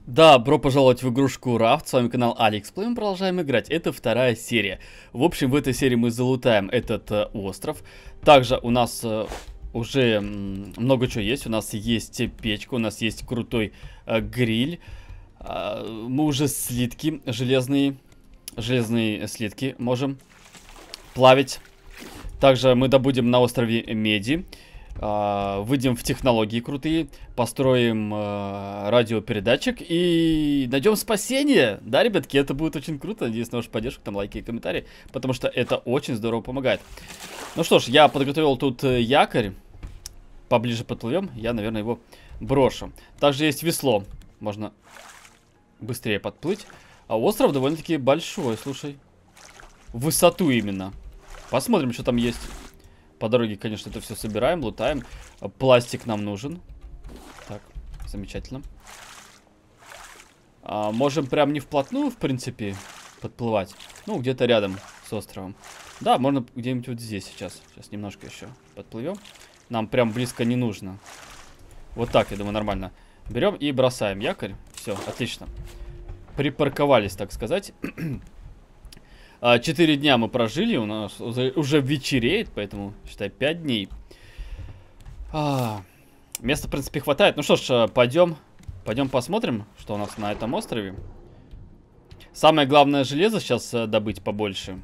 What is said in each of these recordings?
Добро пожаловать в игрушку Raft, с вами канал AlixPlay, мы продолжаем играть, это вторая серия. В общем, в этой серии мы залутаем этот остров. Также у нас уже много чего есть, у нас есть печка, у нас есть крутой гриль. Мы уже слитки, железные слитки можем плавить. Также мы добудем на острове меди. Выйдем в технологии крутые, построим радиопередатчик и найдем спасение. Да, ребятки, это будет очень круто. Надеюсь на вашу поддержку, там лайки и комментарии, потому что это очень здорово помогает. Ну что ж, я подготовил тут якорь. Поближе подплывем, я, наверное, его брошу. Также есть весло, можно быстрее подплыть. А остров довольно-таки большой, слушай. В высоту именно. Посмотрим, что там есть. По дороге, конечно, это все собираем, лутаем. Пластик нам нужен. Так, замечательно. Можем прям не вплотную, в принципе, подплывать. Ну, где-то рядом с островом. Да, можно где-нибудь вот здесь сейчас. Сейчас немножко еще подплывем. Нам прям близко не нужно. Вот так, я думаю, нормально. Берем и бросаем якорь. Все, отлично. Припарковались, так сказать. 4 дня мы прожили, у нас уже вечереет, поэтому, считай, 5 дней. Места, в принципе, хватает. Ну что ж, пойдем посмотрим, что у нас на этом острове. Самое главное, железо сейчас добыть побольше.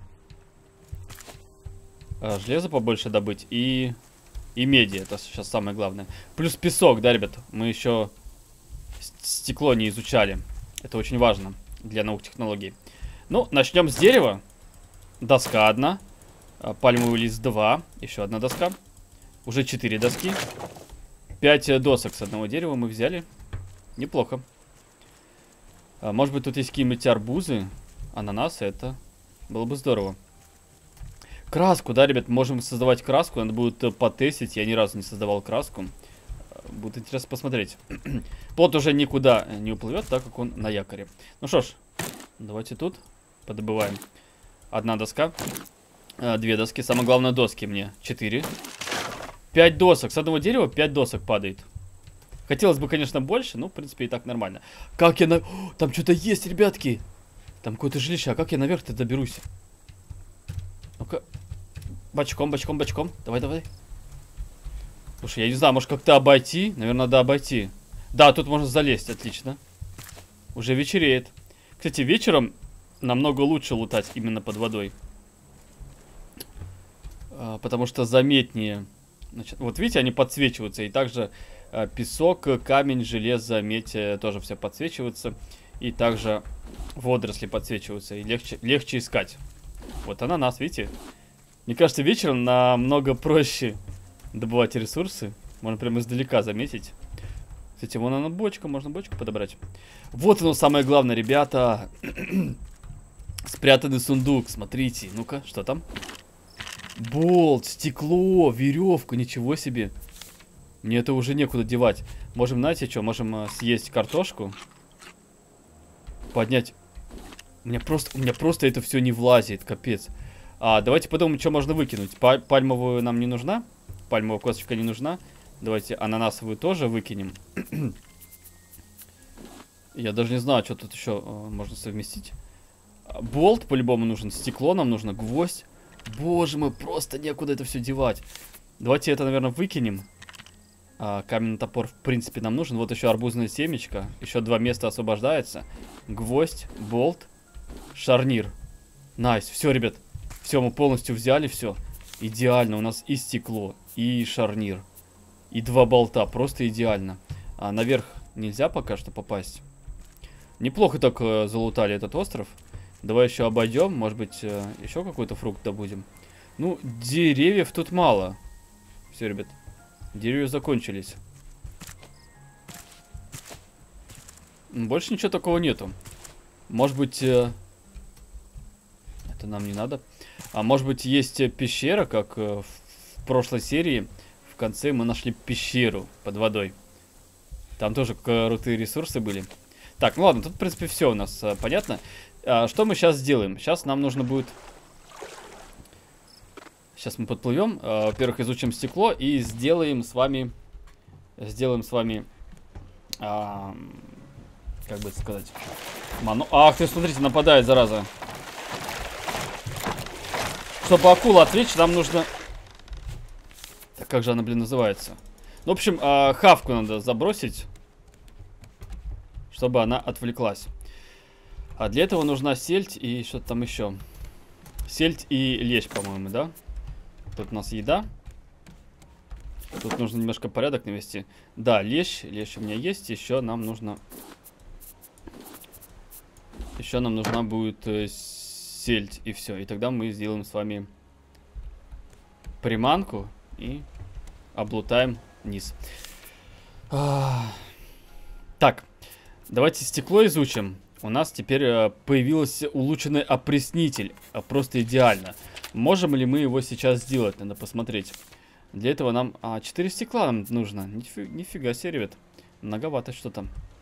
Железо побольше добыть и меди, это сейчас самое главное. Плюс песок, да, ребят, мы еще стекло не изучали. Это очень важно для новых технологий. Ну, начнем с дерева. Доска одна. Пальмовый лист 2. Еще одна доска. Уже 4 доски. 5 досок с одного дерева мы взяли. Неплохо. Может быть, тут есть какие-нибудь арбузы, ананасы. Это было бы здорово. Краску, да, ребят, можем создавать краску. Надо будет потестить. Я ни разу не создавал краску. Будет интересно посмотреть. Плот уже никуда не уплывет, так как он на якоре. Ну что ж, давайте тут подобываем. Одна доска. 2 доски. Самое главное, доски мне. 4. 5 досок. С одного дерева 5 досок падает. Хотелось бы, конечно, больше, но, в принципе, и так нормально. Как я на... О, там что-то есть, ребятки. Там какое-то жилище. А как я наверх-то доберусь? Ну-ка. Бочком, бочком, бочком. Давай, давай. Слушай, я не знаю, может как-то обойти? Наверное, надо обойти. Да, тут можно залезть, отлично. Уже вечереет. Кстати, вечером намного лучше лутать именно под водой. Потому что заметнее. Значит, вот видите, они подсвечиваются. И также песок, камень, железо, медь тоже все подсвечиваются. И также водоросли подсвечиваются. И легче искать. Вот ананас, видите? Мне кажется, вечером намного проще добывать ресурсы. Можно прямо издалека заметить. Кстати, вон она бочка, можно бочку подобрать. Вот оно самое главное, ребята. Спрятанный сундук, смотрите. Ну-ка, что там? Болт, стекло, веревка, ничего себе. Мне это уже некуда девать. Можем, знаете что, можем съесть картошку. Поднять. У меня просто это все не влазит, капец. Давайте подумаем, что можно выкинуть. Пальмовую нам не нужна. Пальмовая косточка не нужна. Давайте ананасовую тоже выкинем. Я даже не знаю, что тут еще можно совместить. Болт по-любому нужен. Стекло нам нужно. Гвоздь. Боже мой, просто некуда это все девать. Давайте это, наверное, выкинем. Каменный топор, в принципе, нам нужен. Вот еще арбузное семечко. Еще 2 места освобождается. Гвоздь, болт, шарнир. Найс. Все, ребят. Все, мы полностью взяли все. Идеально. У нас и стекло, и шарнир, и 2 болта. Просто идеально. Наверх нельзя пока что попасть. Неплохо так залутали этот остров. Давай еще обойдем. Может быть, еще какой-то фрукт добудем. Ну, деревьев тут мало. Все, ребят. Деревья закончились. Больше ничего такого нету. Может быть... это нам не надо. Может быть, есть пещера, как в прошлой серии. В конце мы нашли пещеру под водой. Там тоже крутые ресурсы были. Так, ну ладно, тут, в принципе, все у нас понятно. Что мы сейчас сделаем? Сейчас нам нужно будет... Сейчас мы подплывем. Во-первых, изучим стекло и сделаем с вами Как бы это сказать? Ах ты, смотрите, нападает, зараза. Чтобы акулу отвлечь, нам нужно... Так, как же она, блин, называется? Ну, в общем, хавку надо забросить, чтобы она отвлеклась. А для этого нужна сельдь и что-то там еще. Сельдь и лещ, по-моему, да? Тут у нас еда. Тут нужно немножко порядок навести. Да, лещ. Лещ у меня есть. Еще нам нужно... Еще нам нужна будет сельдь. И все. И тогда мы сделаем с вами приманку. И облутаем низ. Так. Давайте стекло изучим. У нас теперь появился улучшенный опреснитель. Просто идеально. Можем ли мы его сейчас сделать? Надо посмотреть. Для этого нам... 4 стекла нам нужно. Нифига себе, ребят. Многовато что-то.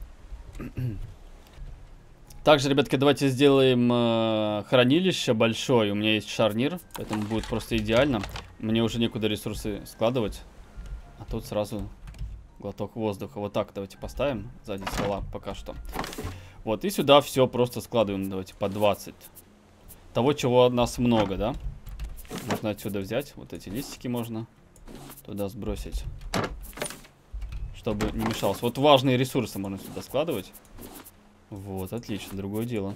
Также, ребятки, давайте сделаем хранилище большое. У меня есть шарнир, поэтому будет просто идеально. Мне уже некуда ресурсы складывать. А тут сразу глоток воздуха. Вот так давайте поставим сзади стола пока что. Вот, и сюда все просто складываем. Давайте по 20. Того, чего у нас много, да? Можно отсюда взять. Вот эти листики можно туда сбросить, чтобы не мешалось. Вот важные ресурсы можно сюда складывать. Вот, отлично, другое дело.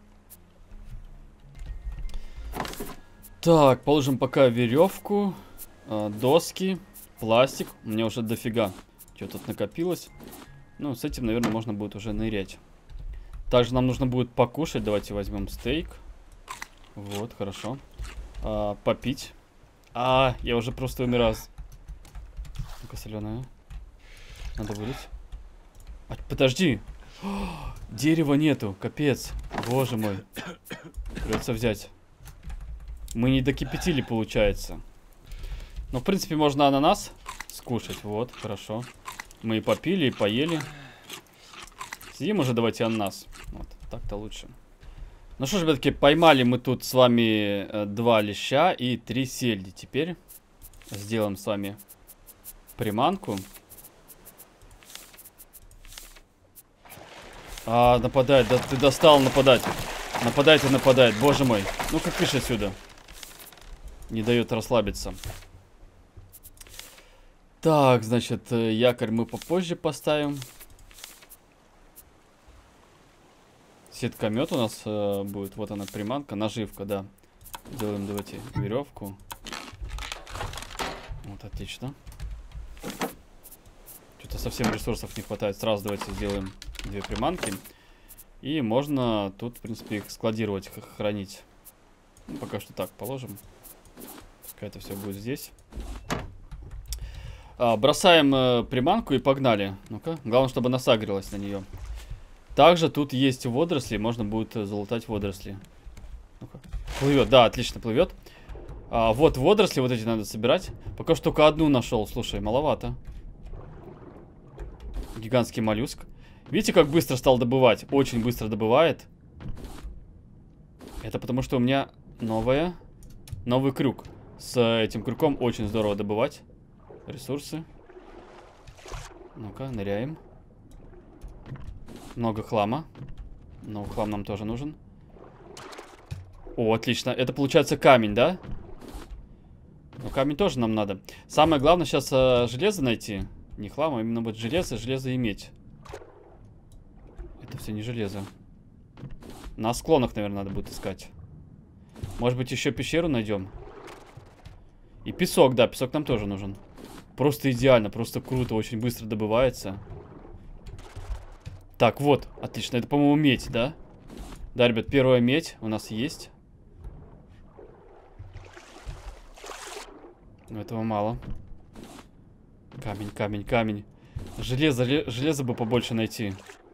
Так, положим пока веревку, доски, пластик. У меня уже дофига что тут накопилось. Ну, с этим, наверное, можно будет уже нырять. Также нам нужно будет покушать. Давайте возьмем стейк. Вот, хорошо. Попить. Я уже просто умираю. Ну-ка, соленая. Надо вылить. Подожди. Дерева нету, капец. Боже мой. Придется взять. Мы не докипятили, получается. Но, в принципе, можно ананас скушать. Вот, хорошо. Мы и попили, и поели. Съедим уже, давайте, ананас. Вот, так-то лучше. Ну что ж, ребятки, поймали мы тут с вами 2 леща и 3 сельди. Теперь сделаем с вами приманку. Нападает. Да ты достал нападать. Нападает. Боже мой. Ну-ка, кыш отсюда. Не дает расслабиться. Так, значит, якорь мы попозже поставим. Сеткомет у нас будет. Вот она, приманка. Наживка, да. Делаем, давайте, веревку. Вот, отлично. Что-то совсем ресурсов не хватает. Сразу давайте сделаем 2 приманки. И можно тут, в принципе, их складировать, хранить. Ну, пока что так положим. Пускай это все будет здесь. Бросаем приманку и погнали. Ну-ка. Главное, чтобы она сагрилась на нее. Также тут есть водоросли. Можно будет залутать водоросли. Ну-ка. Плывет. Да, отлично плывет. Вот водоросли. Вот эти надо собирать. Пока что только одну нашел. Слушай, маловато. Гигантский моллюск. Видите, как быстро стал добывать? Очень быстро добывает. Это потому, что у меня новый крюк. С этим крюком очень здорово добывать ресурсы. Ну-ка, ныряем. Много хлама. Но хлам нам тоже нужен. О, отлично. Это получается камень, да? Ну, камень тоже нам надо. Самое главное сейчас железо найти. Не хлам, а именно вот железо и медь. Это все не железо. На склонах, наверное, надо будет искать. Может быть, еще пещеру найдем. И песок, да, песок нам тоже нужен. Просто идеально, просто круто, очень быстро добывается. Так, вот, отлично. Это, по-моему, медь, да? Да, ребят, первая медь у нас есть. Но этого мало. Камень. Железо бы побольше найти.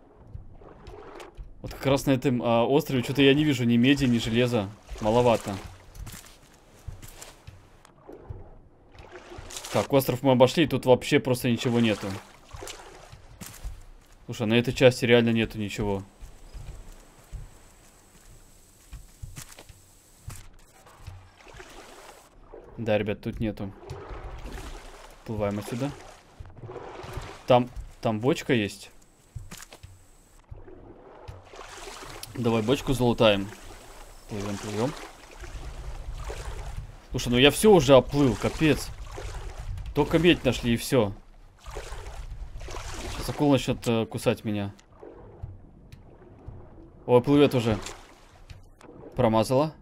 Вот как раз на этом острове что-то я не вижу ни меди, ни железа. Маловато. Так, остров мы обошли, и тут вообще просто ничего нету. Слушай, на этой части реально нету ничего. Да, ребят, тут нету. Плываем отсюда. Там бочка есть. Давай бочку залутаем. Плывем, плывем. Слушай, ну я все уже оплыл, капец. Только медь нашли и все. Сейчас акула начнет кусать меня. Ой, плывет уже. Промазала.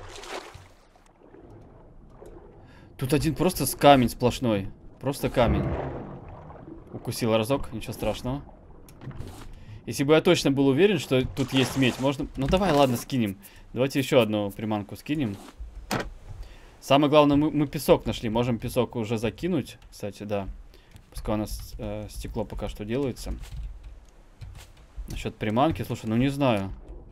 Тут один просто камень сплошной. Просто камень. Укусила разок, ничего страшного. Если бы я точно был уверен, что тут есть медь, можно... Ну давай, ладно, скинем. Давайте еще одну приманку скинем. Самое главное, мы песок нашли. Можем песок уже закинуть. Кстати, да. Пускай у нас стекло пока что делается. Насчет приманки, слушай, ну не знаю.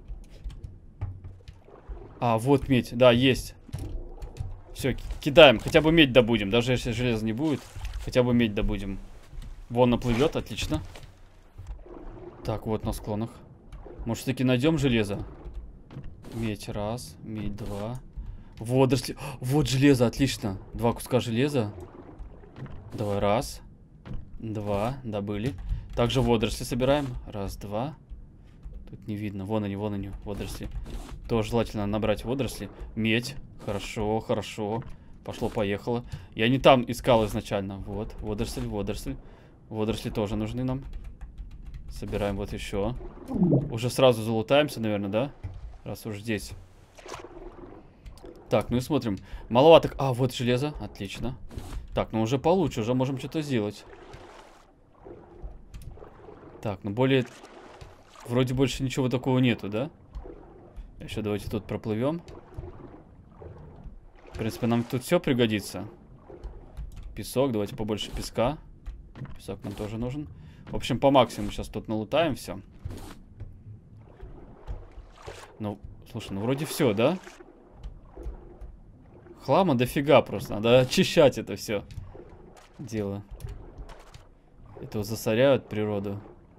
А, вот медь. Да, есть. Все, кидаем. Хотя бы медь добудем. Даже если железа не будет, хотя бы медь добудем. Вон наплывет, отлично. Так, вот на склонах. Может, все-таки найдем железо? Медь раз, медь два. Водоросли. Вот железо, отлично. 2 куска железа. Давай, раз. 2, добыли. Также водоросли собираем. Раз, 2. Тут не видно. Вон они, водоросли. Тоже желательно набрать водоросли. Медь. Хорошо, хорошо. Пошло-поехало. Я не там искал изначально. Вот, водоросль, водоросль. Водоросли тоже нужны нам. Собираем вот еще. Уже сразу залутаемся, наверное, да? Раз уж здесь. Так, ну и смотрим. Маловато. А, вот железо. Отлично. Так, ну уже получше. Уже можем что-то сделать. Так, ну более... Вроде больше ничего такого нету, да? Еще давайте тут проплывем. В принципе, нам тут все пригодится. Песок. Давайте побольше песка. Песок нам тоже нужен. В общем, по максимуму сейчас тут налутаем все. Ну, слушай, ну вроде все, да? Хлама дофига просто. Надо очищать это все дело. Это вот засоряют природу.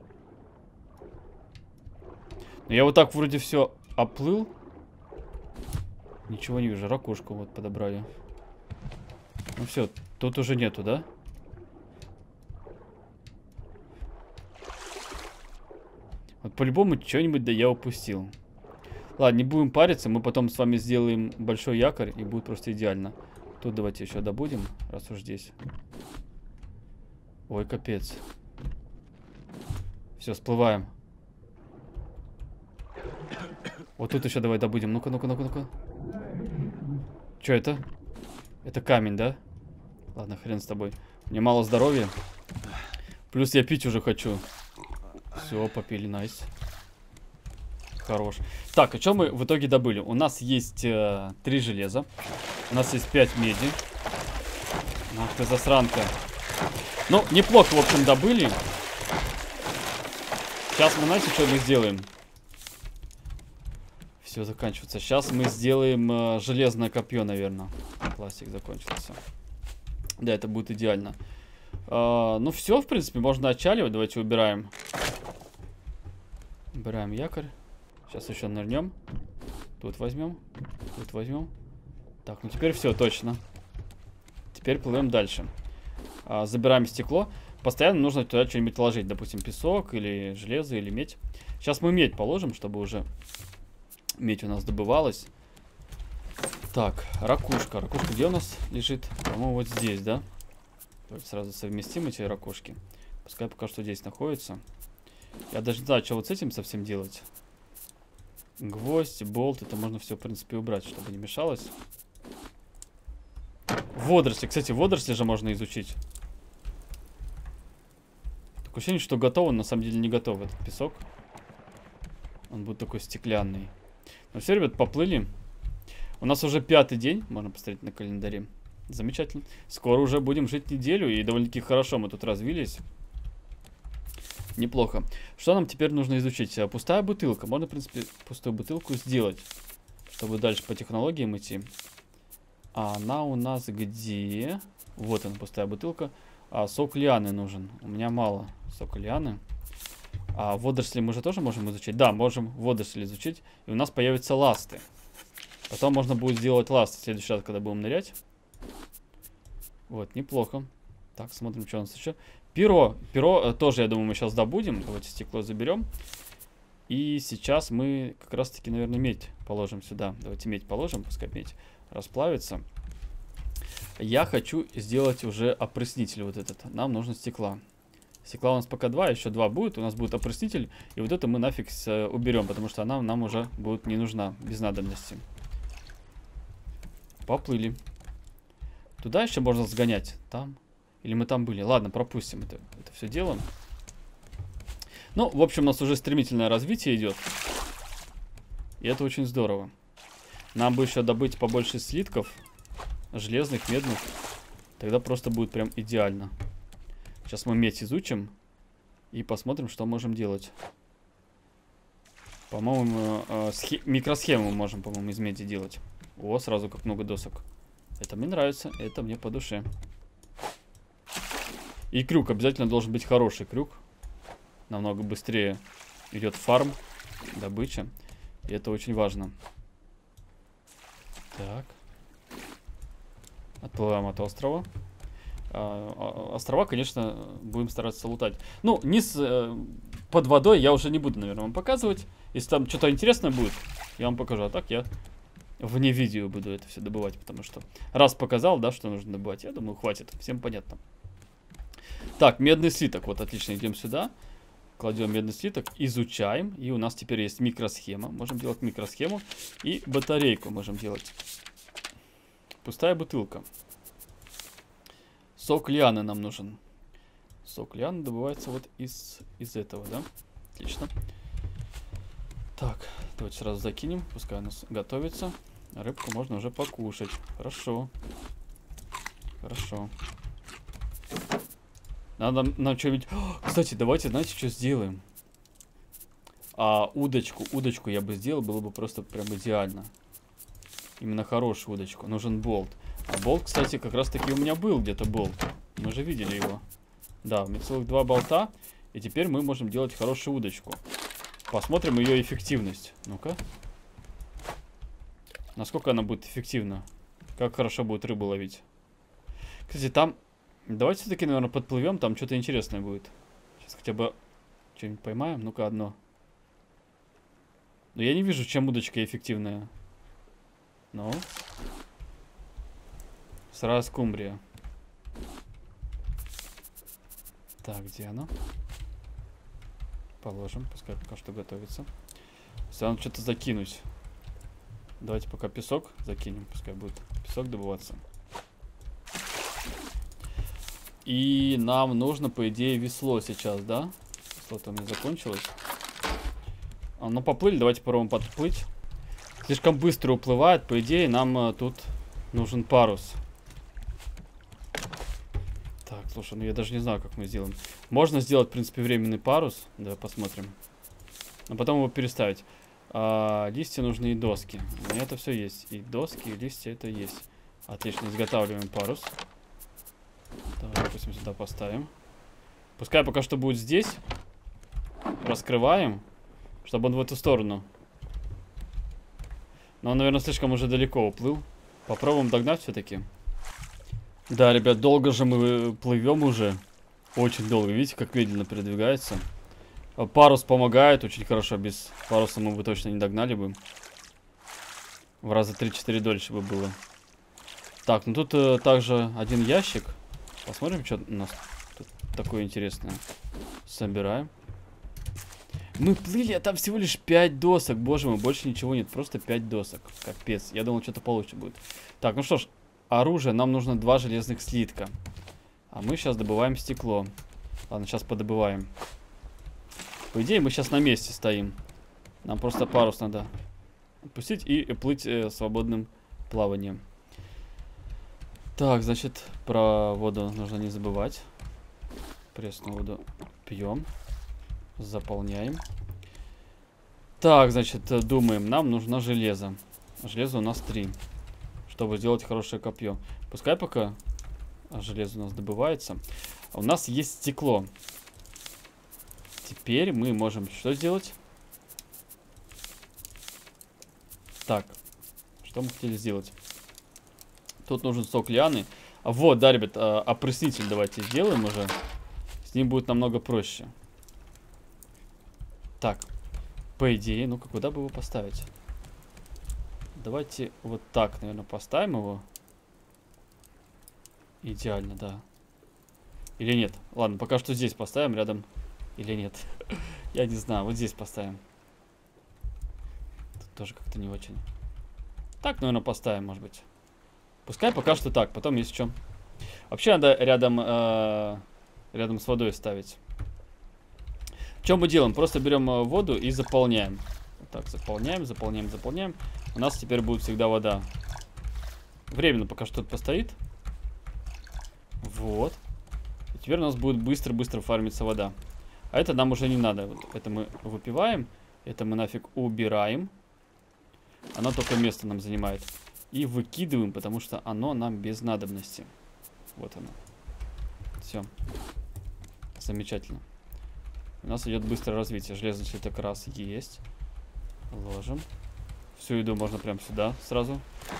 Но я вот так вроде все оплыл. Ничего не вижу. Ракушку вот подобрали. Ну все, тут уже нету, да? Вот по-любому что-нибудь да я упустил. Ладно, не будем париться. Мы потом с вами сделаем большой якорь. И будет просто идеально. Тут давайте еще добудем. Раз уж здесь. Ой, капец. Все, всплываем. Вот тут еще давай добудем. Ну-ка, ну-ка, ну-ка, ну-ка. Что это? Это камень, да? Ладно, хрен с тобой. Мне мало здоровья. Плюс я пить уже хочу. Все, попили, найс. Хорош. Так, а что мы в итоге добыли? У нас есть 3 железа. У нас есть 5 меди. Ах ты засранка. Ну, неплохо, в общем, добыли. Сейчас мы, знаете, что мы сделаем? Все заканчивается. Сейчас мы сделаем железное копье, наверное. Пластик закончился. Да, это будет идеально. Ну, все, в принципе, можно отчаливать. Давайте убираем. Убираем якорь. Сейчас еще нырнем. Тут возьмем. Тут возьмем. Так, ну теперь все, точно. Теперь плывем дальше. Забираем стекло. Постоянно нужно туда что-нибудь ложить. Допустим, песок или железо, или медь. Сейчас мы медь положим, чтобы уже медь у нас добывалась. Так, ракушка. Ракушка где у нас лежит? По-моему, вот здесь, да? Давайте сразу совместим эти ракушки. Пускай пока что здесь находится. Я даже не знаю, что вот с этим совсем делать. Гвоздь, болт. Это можно все, в принципе, убрать, чтобы не мешалось. Водоросли. Кстати, водоросли же можно изучить. Такое ощущение, что готов, он на самом деле не готов, этот песок. Он будет такой стеклянный. Ну все, ребят, поплыли. У нас уже 5-й день. Можно посмотреть на календаре. Замечательно. Скоро уже будем жить неделю. И довольно-таки хорошо мы тут развились. Неплохо. Что нам теперь нужно изучить? Пустая бутылка. Можно, в принципе, пустую бутылку сделать, чтобы дальше по технологиям идти. А она у нас где? Вот она, пустая бутылка. Сок лианы нужен. У меня мало сока лианы. Водоросли мы же тоже можем изучить? Да, можем водоросли изучить. И у нас появятся ласты. Потом можно будет сделать ласты в следующий раз, когда будем нырять. Вот, неплохо. Так, смотрим, что у нас еще. Перо. Перо тоже, я думаю, мы сейчас добудем. Давайте стекло заберем. И сейчас мы как раз-таки, наверное, медь положим сюда. Давайте медь положим, пускай медь расплавится. Я хочу сделать уже опреснитель вот этот. Нам нужно стекла. Стекла у нас пока 2, еще 2 будет. У нас будет опреснитель. И вот это мы нафиг уберем, потому что она нам уже будет не нужна, без надобности. Поплыли. Туда еще можно сгонять. Там. Или мы там были. Ладно, пропустим это все дело. Ну, в общем, у нас уже стремительное развитие идет. И это очень здорово. Нам бы еще добыть побольше слитков. Железных, медных. Тогда просто будет прям идеально. Сейчас мы медь изучим. И посмотрим, что можем делать. По-моему, микросхему можем, по-моему, из меди делать. О, сразу как много досок. Это мне нравится. Это мне по душе. И крюк. Обязательно должен быть хороший крюк. Намного быстрее идет фарм, добыча. И это очень важно. Так. Отплываем от острова. Острова, конечно, будем стараться лутать. Ну, низ под водой я уже не буду, наверное, вам показывать. Если там что-то интересное будет, я вам покажу. А так я вне видео буду это все добывать, потому что раз показал, да, что нужно добывать, я думаю, хватит. Всем понятно. Так, медный слиток. Вот, отлично, идем сюда. Кладем медный слиток, изучаем. И у нас теперь есть микросхема. Можем делать микросхему. И батарейку можем делать. Пустая бутылка. Сок лианы нам нужен. Сок лианы добывается вот из этого, да? Отлично. Так, давайте сразу закинем. Пускай у нас готовится. Рыбку можно уже покушать. Хорошо. Хорошо. Надо нам что-нибудь... Кстати, давайте, знаете, что сделаем? Удочку я бы сделал, было бы просто прям идеально. Именно хорошую удочку. Нужен болт. А болт, кстати, как раз таки у меня был где-то болт. Мы же видели его. Да, у меня целых 2 болта. И теперь мы можем делать хорошую удочку. Посмотрим ее эффективность. Ну-ка. Насколько она будет эффективна. Как хорошо будет рыбу ловить. Кстати, там... Давайте все-таки, наверное, подплывем. Там что-то интересное будет. Сейчас хотя бы что-нибудь поймаем. Ну-ка, одно. Но я не вижу, чем удочка эффективная. Ну. Сразу скумбрия. Так, где оно? Положим. Пускай пока что готовится. Все, надо что-то закинуть. Давайте пока песок закинем. Пускай будет песок добываться. И нам нужно, по идее, весло сейчас, да? Весло-то у меня закончилось. Ну, поплыли. Давайте попробуем подплыть. Слишком быстро уплывает. По идее, нам тут нужен парус. Так, слушай, ну я даже не знаю, как мы сделаем. Можно сделать, в принципе, временный парус. Давай посмотрим. А потом его переставить. Листья нужны и доски. У меня это все есть. И доски, и листья это есть. Отлично, изготавливаем парус. Давай, допустим, сюда поставим. Пускай пока что будет здесь. Раскрываем, чтобы он в эту сторону. Но он, наверное, слишком уже далеко уплыл. Попробуем догнать все-таки. Да, ребят, долго же мы плывем уже. Очень долго. Видите, как медленно передвигается. Парус помогает очень хорошо. Без паруса мы бы точно не догнали бы. В раза 3-4 дольше бы было. Так, ну тут также один ящик. Посмотрим, что у нас тут такое интересное. Собираем. Мы плыли, а там всего лишь 5 досок. Боже мой, больше ничего нет. Просто 5 досок. Капец. Я думал, что-то получше будет. Так, ну что ж. Оружие. Нам нужно 2 железных слитка. А мы сейчас добываем стекло. Ладно, сейчас подобываем. По идее, мы сейчас на месте стоим. Нам просто парус надо отпустить и плыть свободным плаванием. Так, значит, про воду нужно не забывать. Пресную воду пьем. Заполняем. Так, значит, думаем, нам нужно железо. Железо у нас 3. Чтобы сделать хорошее копье. Пускай пока железо у нас добывается. А у нас есть стекло. Теперь мы можем что сделать? Так, что мы хотели сделать? Тут нужен сок лианы. Вот, да, ребят, опреснитель давайте сделаем уже. С ним будет намного проще. Так, По идее, ну-ка, куда бы его поставить? Давайте вот так, наверное, поставим его. Идеально, да. Или нет? Ладно, пока что здесь поставим рядом. Или нет? Я не знаю, вот здесь поставим. Тут тоже как-то не очень. Так, наверное, поставим, может быть. Пускай пока что так, потом есть что. Вообще надо рядом, рядом с водой ставить. Что мы делаем? Просто берем воду и заполняем. Вот так, заполняем, заполняем, заполняем. У нас теперь будет всегда вода. Временно пока что тут постоит. Вот. И теперь у нас будет быстро-быстро фармиться вода. А это нам уже не надо. Вот это мы выпиваем. Это мы нафиг убираем. Оно только место нам занимает. И выкидываем, потому что оно нам без надобности. Вот оно. Все. Замечательно. У нас идет быстрое развитие. Железный слиток раз есть. Ложим. Всю еду можно прям сюда сразу.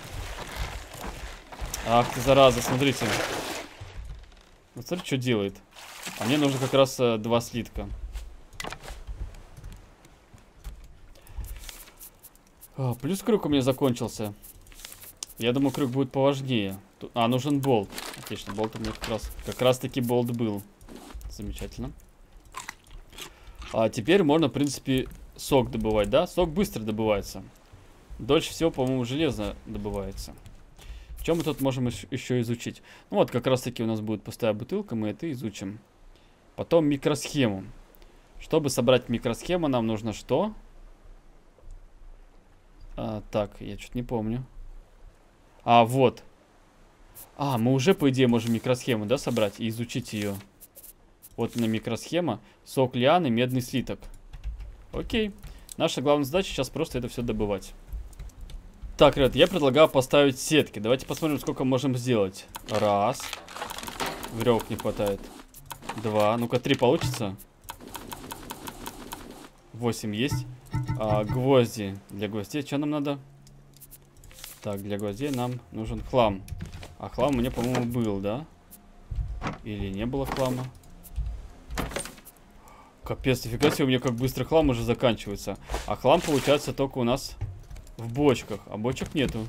Ах ты, зараза, смотрите. Вот смотри, что делает. А мне нужно как раз 2 слитка. Плюс крюк у меня закончился. Я думаю, крюк будет поважнее. Нужен болт. Отлично, болт у меня как раз таки болт был. Замечательно. А теперь можно, в принципе, сок добывать, да? Сок быстро добывается. Дольше всего, по-моему, железо добывается. Что мы тут можем еще изучить? Ну вот, как раз таки у нас будет пустая бутылка, мы это изучим. Потом микросхему. Чтобы собрать микросхему, нам нужно что? Так, я что-то не помню. Вот. Мы уже, по идее, можем микросхему, да, собрать и изучить ее. Вот она микросхема. Сок лианы, медный слиток. Окей. Наша главная задача сейчас просто это все добывать. Так, ребят, я предлагаю поставить сетки. Давайте посмотрим, сколько можем сделать. Раз. Веревок не хватает. 2. Ну-ка, 3 получится. 8 есть. Гвозди. Для гвоздей что нам надо? Так, для гвоздей нам нужен хлам. А хлам у меня, по-моему, был, да? Или не было хлама? Капец, нифига себе, у меня как быстро хлам уже заканчивается. А хлам получается только у нас в бочках. А бочек нету.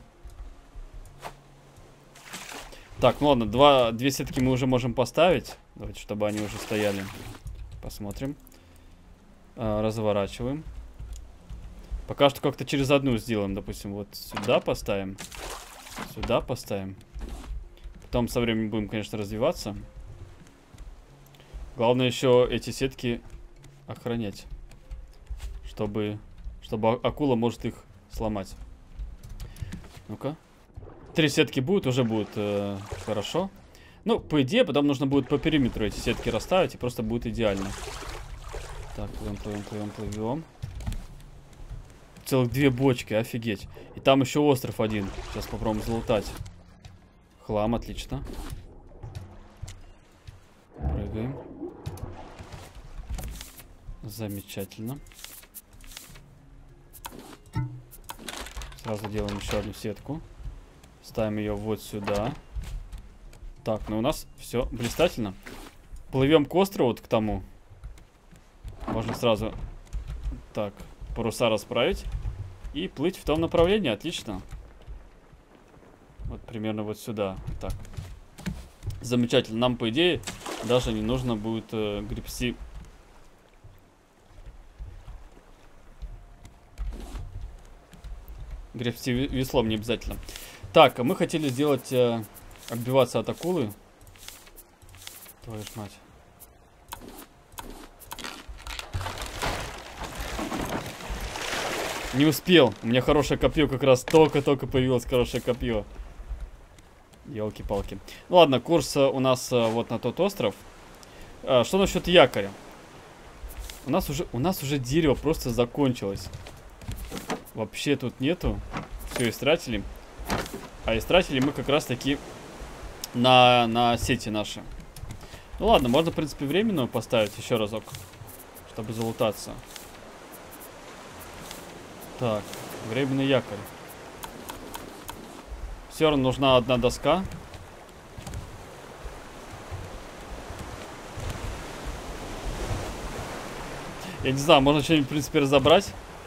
Так, ну ладно, 2 сетки мы уже можем поставить. Давайте, чтобы они уже стояли. Посмотрим. Разворачиваем. Пока что как-то через одну сделаем. Допустим, вот сюда поставим. Сюда поставим. Потом со временем будем, конечно, развиваться. Главное еще эти сетки охранять. Чтобы акула может их сломать. Ну-ка. 3 сетки будет, уже будет хорошо. Ну, по идее, потом нужно будет по периметру эти сетки расставить, и просто будет идеально. Так, плывем. Целых 2 бочки, офигеть. И там еще остров один. Сейчас попробуем залутать. Хлам, отлично. Прыгаем. Замечательно. Сразу делаем еще одну сетку. Ставим ее вот сюда. Так, ну у нас все блистательно. Плывем к острову, вот к тому. Можно сразу так паруса расправить и плыть в том направлении. Отлично. Вот примерно вот сюда. Так. Замечательно. Нам, по идее, даже не нужно будет гребсти. Гребсти веслом не обязательно. Так, а мы хотели сделать... отбиваться от акулы. Твою ж мать. Не успел. У меня хорошее копье как раз. Только-только появилось хорошее копье. Елки-палки. Ну ладно, курс у нас вот на тот остров. Что насчет якоря? У нас уже дерево просто закончилось. Вообще тут нету. Все истратили. А истратили мы как раз таки на сети наши. Ну ладно, можно, в принципе, временную поставить еще разок, чтобы залутаться. Так, временный якорь. Все равно нужна одна доска. Я не знаю, можно что-нибудь, в принципе, разобрать.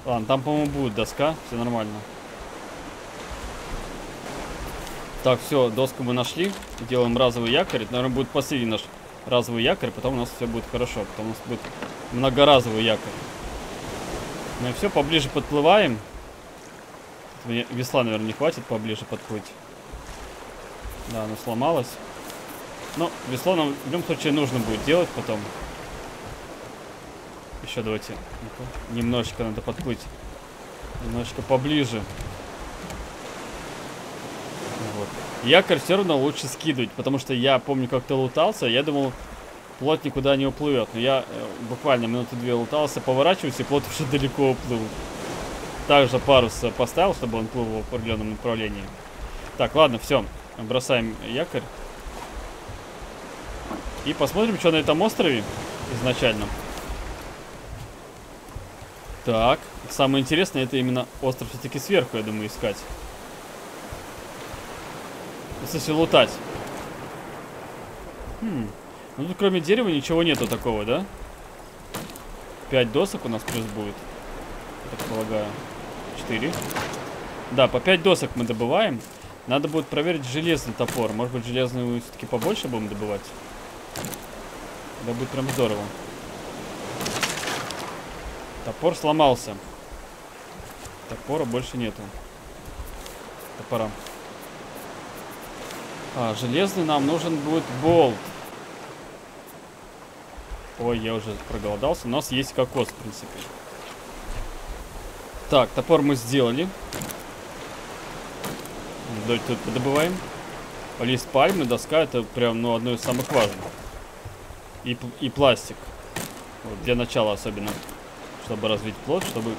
Ладно, там, по-моему, будет доска. Все нормально. Так, все, доску мы нашли. Делаем разовый якорь. Это, наверное, будет последний наш разовый якорь. Потом у нас все будет хорошо. Потом у нас будет многоразовый якорь. Ну и все, поближе подплываем. Мне весла, наверное, не хватит поближе подплыть. Да, оно сломалось. Но весло нам в любом случае нужно будет делать потом. Еще давайте. Немножечко надо подплыть. Немножечко поближе. Вот. Якорь все равно лучше скидывать, потому что я помню, как ты лутался. Я думал, плот никуда не уплывет. Но я буквально минуты 2 лутался, поворачиваюсь, и плот уже далеко уплыл. Также парус поставил, чтобы он плыл в определенном направлении. Так, ладно, все. Бросаем якорь. И посмотрим, что на этом острове изначально. Так, самое интересное, это именно остров все-таки сверху, я думаю, искать. Если лутать. Ну тут кроме дерева ничего нету такого, да? 5 досок у нас плюс будет. Я так полагаю. 4. Да, по 5 досок мы добываем. Надо будет проверить железный топор. Может быть, железный все-таки побольше будем добывать? Да будет прям здорово. Топор сломался. Топора больше нету. Топора. Железный нам нужен будет болт. Ой, я уже проголодался. У нас есть кокос, в принципе. Так, топор мы сделали. Давайте тут подобываем. Лист пальмы, доска, это прям, ну, одно из самых важных. И пластик. Вот, для начала особенно. Чтобы развить плод,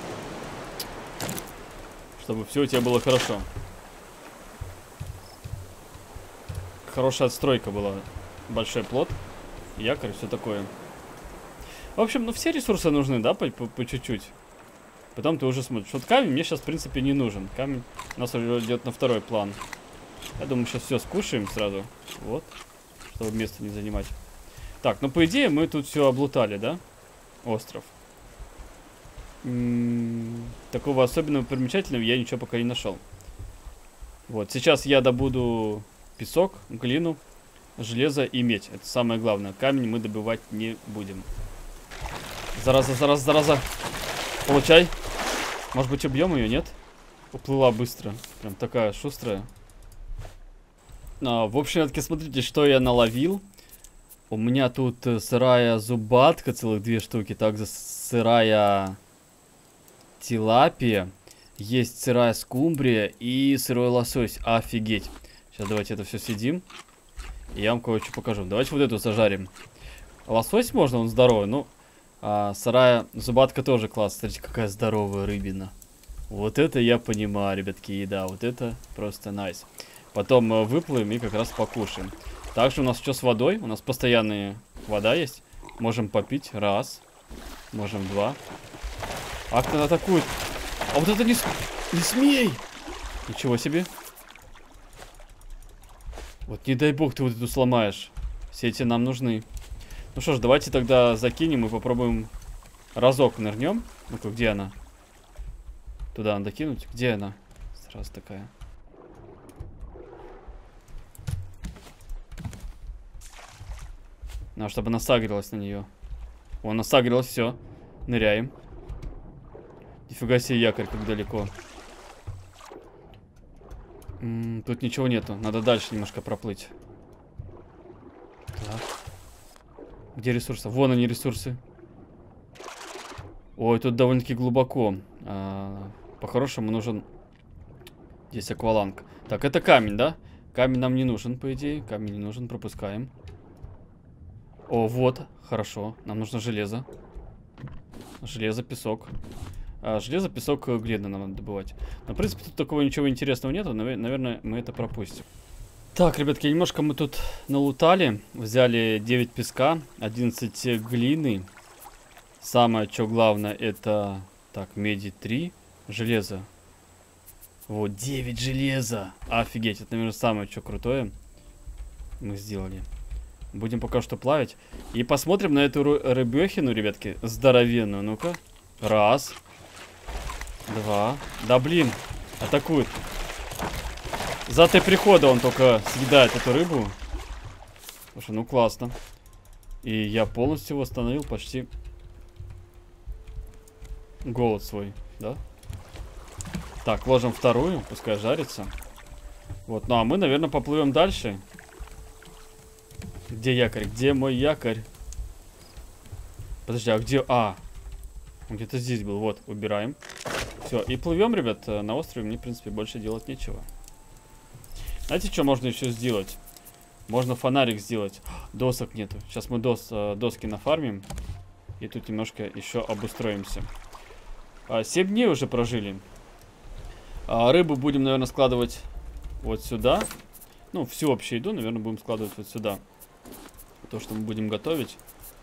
чтобы все у тебя было хорошо. Хорошая отстройка была. Большой плод, якорь, все такое. В общем, ну все ресурсы нужны, да, по чуть-чуть. Потом ты уже смотришь. Вот камень мне сейчас, в принципе, не нужен. Камень у нас уже идет на второй план. Я думаю, сейчас все скушаем сразу. Вот. Чтобы место не занимать. Так, ну по идее мы тут все облутали, да? Остров. Такого особенного примечательного я ничего пока не нашел. Вот, сейчас я добуду песок, глину, железо и медь. Это самое главное. Камень мы добывать не будем. Зараза, зараза, зараза. Получай. Может быть, убьем ее, нет? Уплыла быстро. Прям такая шустрая. В общем, смотрите, что я наловил. У меня тут сырая зубатка, целых 2 штуки. Также сырая тилапия. Есть сырая скумбрия и сырой лосось. Офигеть. Сейчас давайте это все съедим. И я вам кое-что покажу. Давайте вот эту зажарим. Лосось можно, он здоровый. Ну, сырая зубатка тоже класс. Смотрите, какая здоровая рыбина. Вот это я понимаю, ребятки, еда. Вот это просто найс. Потом выплывем и как раз покушаем. Также у нас что с водой? У нас постоянная вода есть. Можем попить. Раз. Можем 2. А кто атакует? А вот это не смей! Ничего себе. Вот не дай бог ты вот эту сломаешь. Все эти нам нужны. Ну что ж, давайте тогда закинем и попробуем разок нырнем. Ну-ка, где она? Туда надо кинуть. Где она? Сразу такая. Надо, чтобы она сагрилась на нее. О, она сагрилась, все. Ныряем. Нифига себе якорь, как далеко. Тут ничего нету. Надо дальше немножко проплыть. Так. Где ресурсы? Вон они, ресурсы. Ой, тут довольно-таки глубоко. По-хорошему нужен... Здесь акваланг. Так, это камень, да? Камень нам не нужен, по идее. Камень не нужен, пропускаем. О, вот, хорошо. Нам нужно железо. Железо, песок. Железо, песок, глину нам надо добывать. Но, в принципе, тут такого ничего интересного нету. Наверное, мы это пропустим. Так, ребятки, немножко мы тут налутали. Взяли 9 песка, 11 глины. Самое, что главное, это... Так, меди 3. Железо. Вот, 9 железа. Офигеть, это, наверное, самое, что крутое мы сделали. Будем пока что плавить. И посмотрим на эту рыбехину, ребятки, здоровенную. Ну-ка. Раз. 2. Да блин, атакует. За 3 прихода он только съедает эту рыбу. Слушай, ну классно. И я полностью восстановил почти голод свой, да? Так, ложим вторую, пускай жарится. Вот, ну а мы, наверное, поплывем дальше. Где якорь? Где мой якорь? Подожди, а где... А, он где-то здесь был. Вот, убираем. Все, и плывем, ребят, на острове. Мне, в принципе, больше делать нечего. Знаете, что можно еще сделать? Можно фонарик сделать. Досок нету. Сейчас мы доски нафармим. И тут немножко еще обустроимся. 7 дней уже прожили. Рыбу будем, наверное, складывать вот сюда. Ну, всю общую еду, наверное, будем складывать вот сюда. То, что мы будем готовить.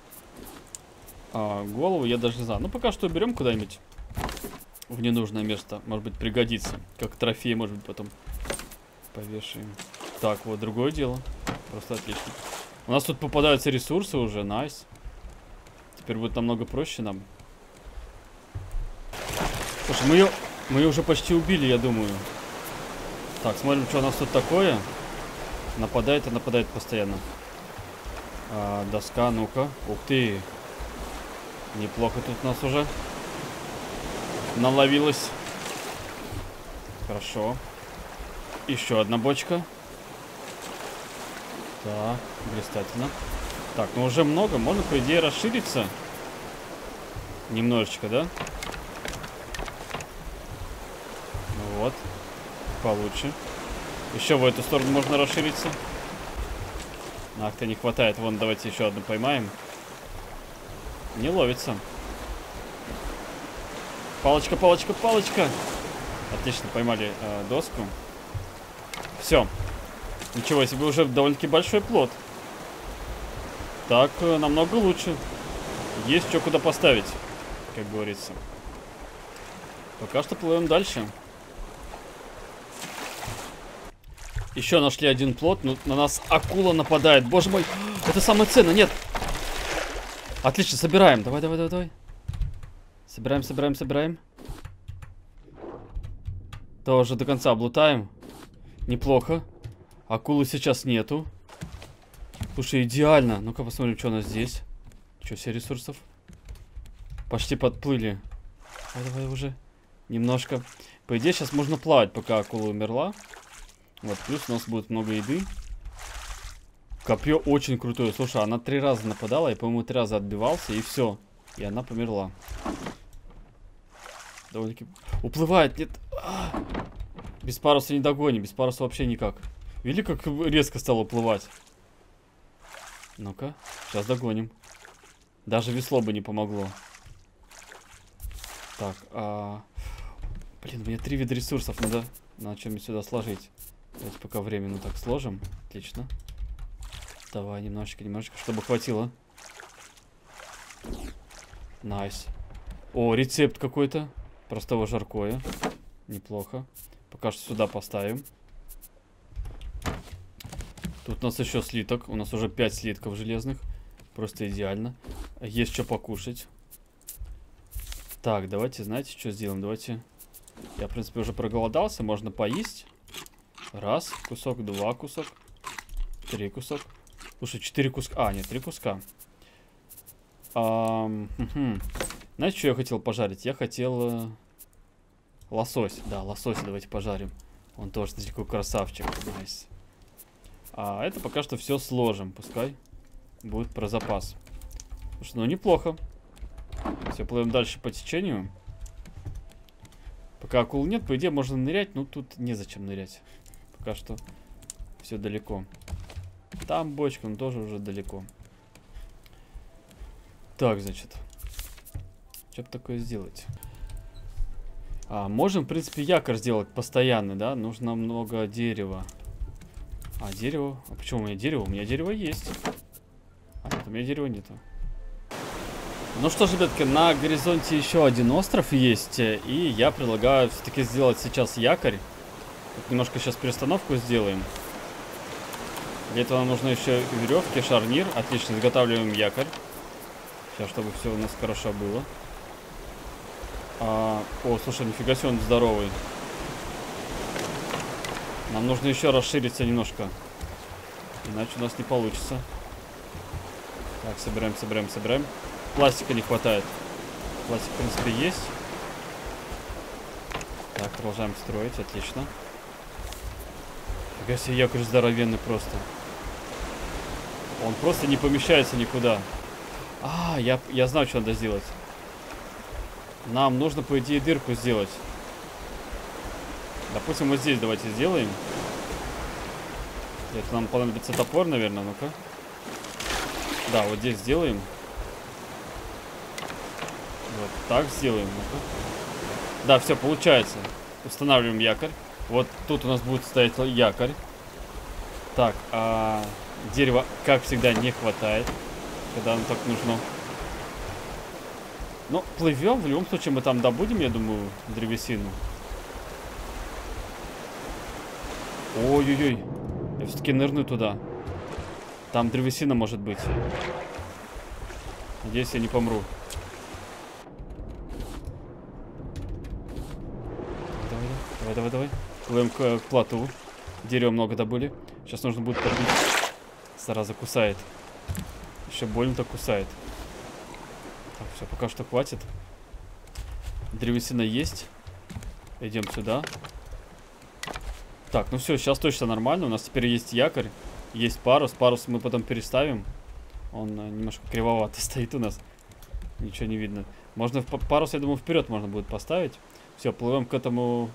Голову я даже не знаю. Ну, пока что уберем куда-нибудь в ненужное место. Может быть, пригодится. Как трофей, может быть, потом повешаем. Так, вот другое дело. Просто отлично. У нас тут попадаются ресурсы уже. Найс. Теперь будет намного проще нам. Слушай, мы ее уже почти убили, я думаю. Так, смотрим, что у нас тут такое. Нападает и нападает постоянно. Доска, ну-ка. Ух ты. Неплохо тут у нас уже наловилось. Хорошо. Еще одна бочка. Так, блистательно. Так, ну уже много. Можно, по идее, расшириться. Немножечко, да? Ну вот. Получше. Еще в эту сторону можно расшириться. Ах-то не хватает. Вон, давайте еще одну поймаем. Не ловится. Палочка, палочка, палочка. Отлично, поймали доску. Все. Ничего себе, уже довольно-таки большой плод. Так, намного лучше. Есть что куда поставить, как говорится. Пока что плывем дальше. Еще нашли один плод, но на нас акула нападает. Боже мой, это самое ценное, нет. Отлично, собираем. Давай, давай, давай, давай. Собираем, собираем, собираем. Тоже до конца облутаем. Неплохо. Акулы сейчас нету. Слушай, идеально. Ну-ка посмотрим, что у нас здесь. Что, все ресурсов? Почти подплыли. Давай, давай уже. Немножко. По идее, сейчас можно плавать, пока акула умерла. Вот, плюс у нас будет много еды. Копье очень крутое. Слушай, она 3 раза нападала, и, по-моему, 3 раза отбивался, и все. И она померла. Довольно-таки... Уплывает, нет. Без паруса не догоним, без паруса вообще никак. Видели, как резко стало уплывать? Ну-ка, сейчас догоним. Даже весло бы не помогло. Так, блин, у меня 3 вида ресурсов, надо чем-нибудь сюда сложить. Давайте пока временно так сложим. Отлично. Давай, немножечко, немножечко, чтобы хватило. Найс. О, рецепт какой-то. Простого жаркое. Неплохо. Пока что сюда поставим. Тут у нас еще слиток. У нас уже 5 слитков железных. Просто идеально. Есть что покушать. Так, давайте, знаете, что сделаем? Давайте... Я, в принципе, уже проголодался. Можно поесть. Раз кусок, 2 кусок. 3 кусок. Слушай, 4 куска. Нет, 3 куска. Знаете, что я хотел пожарить? Я хотел лосось. Да, лосось давайте пожарим. Он тоже такой красавчик. Найс. А это пока что все сложим. Пускай будет про запас. Слушай, ну неплохо. Все, плывем дальше по течению. Пока акул нет, по идее можно нырять. Но тут незачем нырять. Пока что все далеко. Там бочка, но тоже уже далеко. Так, значит. Что бы такое сделать? Можем, в принципе, якорь сделать постоянный, да? Нужно много дерева. Дерево? А почему у меня дерево? У меня дерево есть. Нет, у меня дерева нету. Ну что ж, ребятки, на горизонте еще один остров есть. И я предлагаю все-таки сделать сейчас якорь. Тут немножко сейчас перестановку сделаем. Для этого нам нужно еще веревки, шарнир. Отлично, изготавливаем якорь. Сейчас, чтобы все у нас хорошо было. О, слушай, нифига себе, он здоровый. Нам нужно еще расшириться немножко. Иначе у нас не получится. Так, собираем. Пластика не хватает. Пластик, в принципе, есть. Так, продолжаем строить, отлично. Фига себе, якорь здоровенный просто. Он просто не помещается никуда. А, я знаю, что надо сделать. Нам нужно, по идее, дырку сделать. Допустим, вот здесь давайте сделаем. Это нам понадобится топор, наверное, ну-ка. Да, вот здесь сделаем. Вот так сделаем, ну-ка. Да, все, получается. Устанавливаем якорь. Вот тут у нас будет стоять якорь. Так, дерева, как всегда, не хватает, когда нам так нужно. Ну, плывем. В любом случае мы там добудем, я думаю, древесину. Ой-ой-ой. Я все-таки нырну туда. Там древесина может быть. Надеюсь, я не помру. Давай. Плывем к плоту. Дерева много добыли. Сейчас нужно будет подбить. Зараза кусает. Еще больно-то кусает. Так, все, пока что хватит. Древесина есть. Идем сюда. Так, ну все, сейчас точно нормально. У нас теперь есть якорь. Есть парус. Парус мы потом переставим. Он немножко кривовато стоит у нас. Ничего не видно. Можно парус, я думаю, вперед можно будет поставить. Все, плывем к этому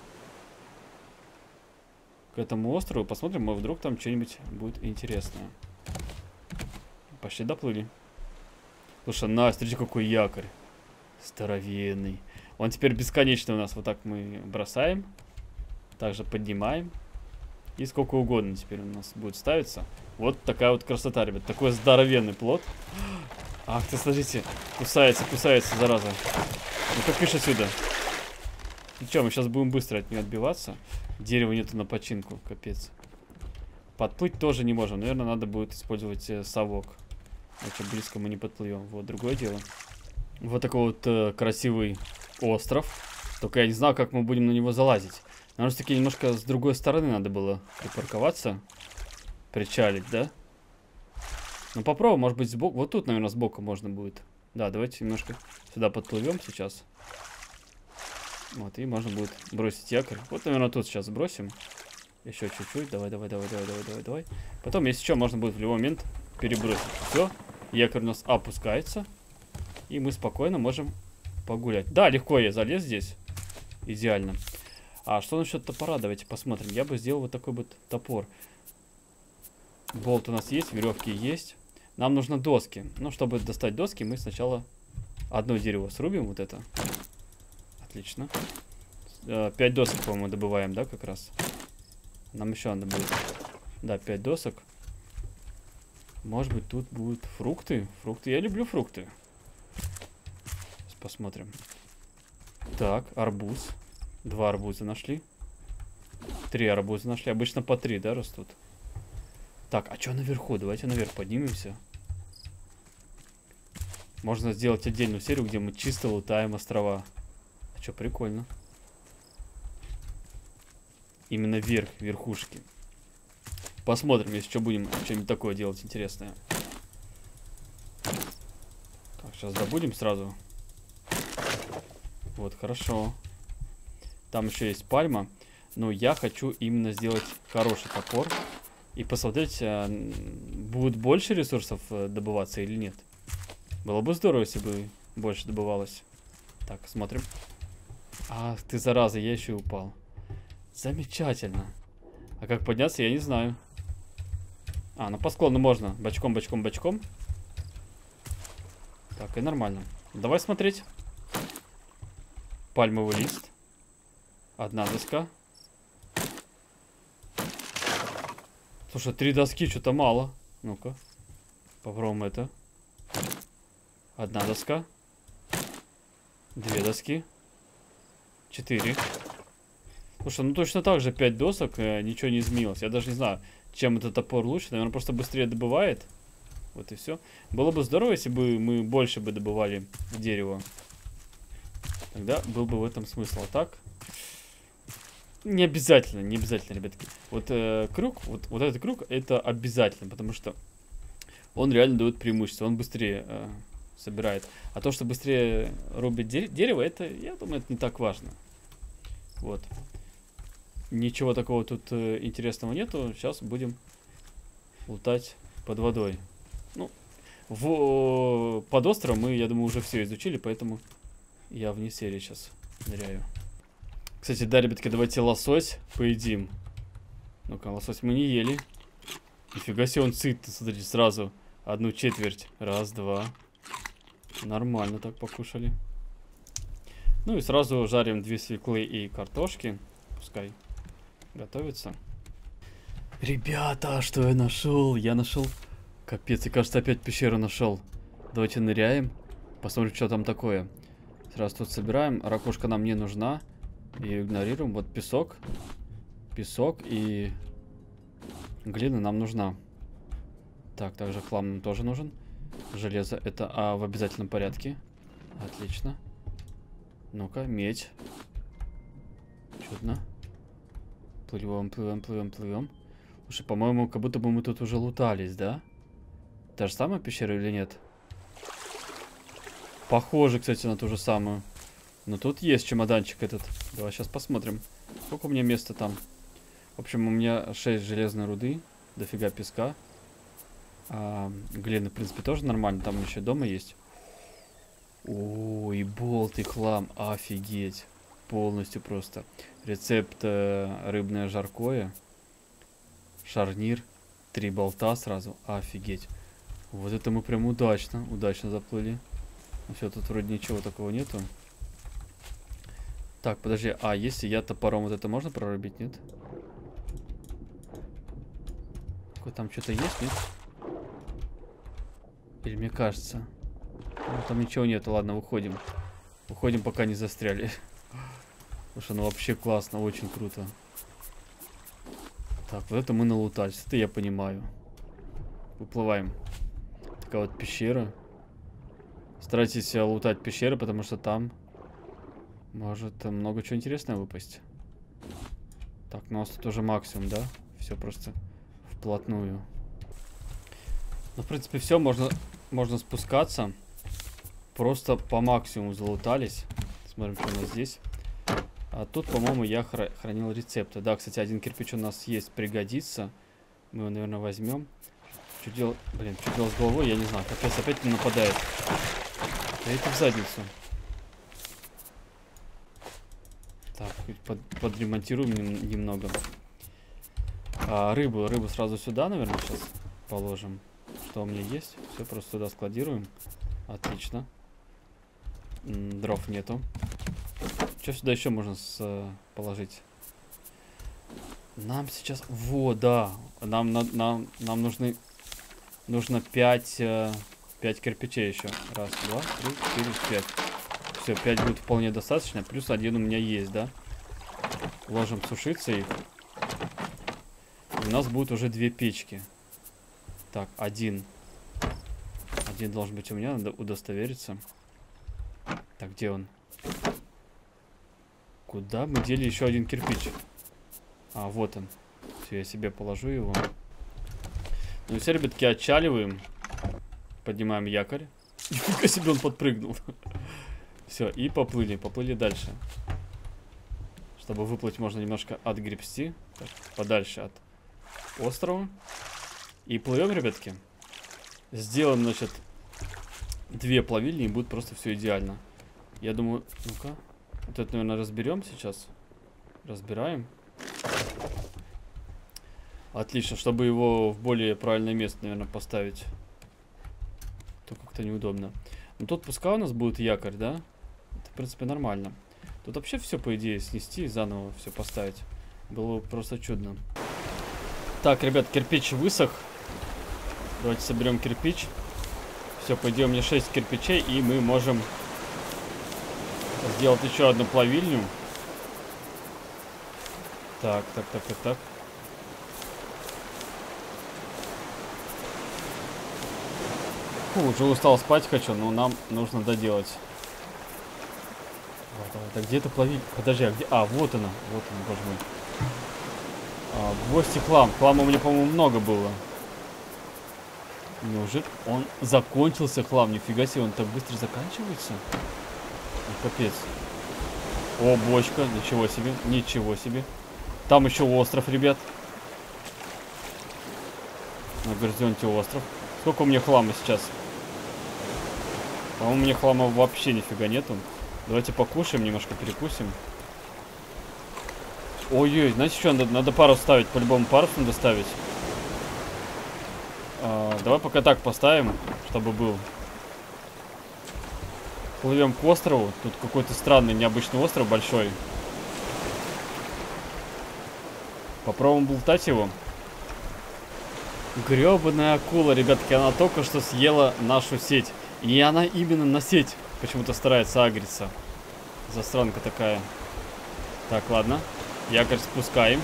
острову. Посмотрим, может, вдруг там что-нибудь будет интересное. Почти доплыли. Слушай, смотрите, какой якорь. Здоровенный. Он теперь бесконечный у нас. Вот так мы бросаем. Также поднимаем. И сколько угодно теперь у нас будет ставиться. Вот такая вот красота, ребят. Такой здоровенный плот. Ах ты, смотрите. Кусается, зараза. Ну-ка, кыш отсюда. Ну что, мы сейчас будем быстро от нее отбиваться. Дерева нету на починку, капец. Подплыть тоже не можем. Наверное, надо будет использовать совок. Иначе близко мы не подплывем. Вот, другое дело. Вот такой вот красивый остров. Только я не знаю, как мы будем на него залазить. Наверное, все-таки немножко с другой стороны надо было припарковаться. Причалить, да? Ну, попробуем, может быть, сбоку. Вот тут, наверное, сбоку можно будет. Да, давайте немножко сюда подплывем сейчас. Вот, и можно будет бросить якорь. Вот, наверное, тут сейчас бросим. Еще чуть-чуть. Давай. Потом, если что, можно будет в любой момент перебросить. Все. Якорь у нас опускается. И мы спокойно можем погулять. Да, легко я залез здесь. Идеально. А что насчет топора? Давайте посмотрим. Я бы сделал вот такой вот топор. Болт у нас есть, веревки есть. Нам нужно доски. Ну, чтобы достать доски, мы сначала одно дерево срубим. Вот это. Отлично. 5 досок, по-моему, добываем, да, как раз? Нам еще надо будет. Да, 5 досок. Может быть, тут будут фрукты. Фрукты. Я люблю фрукты. Сейчас посмотрим. Так, арбуз. 2 арбуза нашли. 3 арбуза нашли. Обычно по 3, да, растут. Так, а что наверху? Давайте наверх поднимемся. Можно сделать отдельную серию, где мы чисто лутаем острова. А что, прикольно. Именно вверх, верхушки. Посмотрим, если что, будем что-нибудь такое делать интересное. Так, сейчас добудем сразу. Вот, хорошо. Там еще есть пальма. Но я хочу именно сделать хороший топор. И посмотреть, будет больше ресурсов добываться или нет. Было бы здорово, если бы больше добывалось. Так, смотрим. Ах ты, зараза, я еще и упал. Замечательно. А как подняться, я не знаю. Ну по склону можно. Бочком. Так, и нормально. Давай смотреть. Пальмовый лист. 1 доска. Слушай, 3 доски что-то мало. Ну-ка. Попробуем это. 1 доска. 2 доски. 4. Слушай, ну точно так же 5 досок. Ничего не изменилось. Я даже не знаю, чем этот топор лучше. Наверное, просто быстрее добывает. Вот и все. Было бы здорово, если бы мы больше бы добывали дерево. Тогда был бы в этом смысл. А так... Не обязательно, ребятки. Вот круг, вот этот круг, это обязательно, потому что он реально дает преимущество, он быстрее собирает. А то, что быстрее рубит дерево, это, я думаю, это не так важно. Вот. Ничего такого тут интересного нету. Сейчас будем лутать под водой. Ну, под островом мы, я думаю, уже все изучили, поэтому я вне серии сейчас ныряю. Кстати, да, ребятки, давайте лосось поедим. Ну-ка, лосось мы не ели. Нифига себе, он сытный, смотрите, сразу. 1/4. Раз, два. Нормально так покушали. Ну и сразу жарим 2 свеклы и картошки. Пускай готовится. Ребята, что я нашел? Я нашел... Капец, я, кажется, опять пещеру нашел. Давайте ныряем. Посмотрим, что там такое. Сразу тут собираем. Ракушка нам не нужна. И игнорируем. Вот песок. Песок и глина нам нужна. Так, также хлам нам тоже нужен. Железо это в обязательном порядке. Отлично. Ну-ка, медь. Чудно. Плывем, плывем, плывем, плывем. Слушай, по-моему, как будто бы мы тут уже лутались, да? Та же самая пещера или нет? Похоже, кстати, на ту же самую. Но тут есть чемоданчик этот. Давай сейчас посмотрим. Сколько у меня места там? В общем, у меня 6 железной руды. Дофига песка. Глины, в принципе, тоже нормально. Там еще дома есть. Ой, болт и хлам. Офигеть. Полностью просто. Рецепт рыбное жаркое. Шарнир. 3 болта сразу. Офигеть. Вот это мы прям удачно заплыли. Все, тут вроде ничего такого нету. Так, подожди. Если я топором вот это можно прорубить, нет? Там что-то есть, нет? Или мне кажется? Ну, там ничего нету. Ладно, выходим. Выходим, пока не застряли. Потому что ну вообще классно, очень круто. Так, вот это мы налутались. Это я понимаю. Выплываем. Такая вот пещера. Старайтесь лутать пещеры, потому что там может много чего интересного выпасть. Так, ну у нас тут уже максимум, да? Все просто вплотную. Ну, в принципе, все, можно спускаться. Просто по максимуму залутались. Смотрим, что у нас здесь. А тут, по-моему, я хранил рецепты. Да, кстати, 1 кирпич у нас есть, пригодится. Мы его, наверное, возьмем. Что делать? Блин, что делать с головой, я не знаю. Капец, опять не нападает. Да это в задницу. Так, подремонтируем немного. Рыбу сразу сюда, наверное, сейчас положим. Что у меня есть? Все, просто сюда складируем. Отлично. Дров нету. Что сюда еще можно положить? Нам сейчас... Вот, да. Нам нужно 5 кирпичей еще. Раз, два, 3, 4, 5. Все, 5 будет вполне достаточно. Плюс 1 у меня есть, да? Ложим сушиться их. У нас будет уже 2 печки. Так, 1. 1 должен быть у меня, надо удостовериться. Так, где он? Куда мы дели еще 1 кирпич? Вот он. Все, я себе положу его. Ну и все, ребятки, отчаливаем. Поднимаем якорь. Нифига себе, он подпрыгнул. Все, и поплыли дальше. Чтобы выплыть, можно немножко отгребсти. Так, подальше от острова. И плывем, ребятки. Сделаем, значит, 2 плавильни, и будет просто все идеально. Я думаю, ну-ка. Вот это, наверное, разберем сейчас. Разбираем. Отлично, чтобы его в более правильное место, наверное, поставить. То как-то неудобно. Но тут пускай у нас будет якорь, да? Это, в принципе, нормально. Тут вообще все, по идее, снести и заново все поставить. Было бы просто чудно. Так, ребят, кирпич высох. Давайте соберем кирпич. Все, по идее, у меня 6 кирпичей, и мы можем сделать еще одну плавильню. Так. Фу, уже устал, спать хочу, но нам нужно доделать. Так, где это плавильня? Подожди, а где? А, вот она, боже мой. Гвоздь и хлам. Хлама у меня, по-моему, много было. Неужели он закончился, хлам? Нифига себе, он так быстро заканчивается? Ну, капец. О, бочка, ничего себе, ничего себе. Там еще остров, ребят. На горизонте остров. Сколько у меня хлама сейчас? По-моему, у меня хлама вообще нифига нету. Давайте покушаем, немножко перекусим. Ой-ой, знаете что, надо парус ставить, по-любому парус надо ставить. Давай пока так поставим, чтобы был. Плывем к острову. Тут какой-то странный, необычный остров большой. Попробуем болтать его. Гребаная акула, ребятки, она только что съела нашу сеть. И она именно на сеть почему-то старается агриться. Засранка такая. Так, ладно. Якорь спускаем.